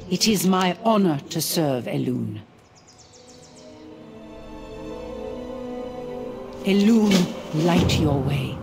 It is my honor to serve Elune. Elune, light your way.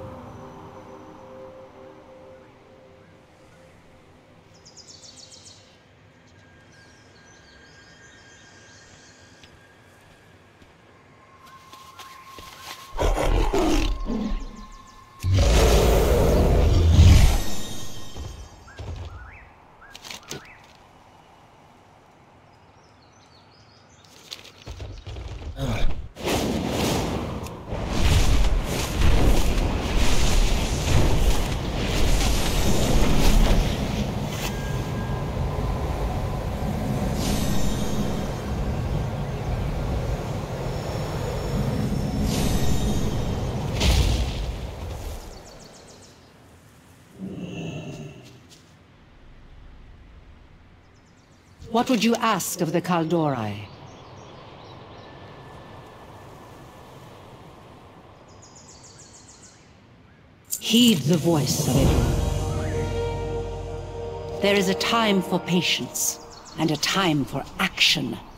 What would you ask of the Kaldorei? Heed the voice of Elune. There is a time for patience, and a time for action.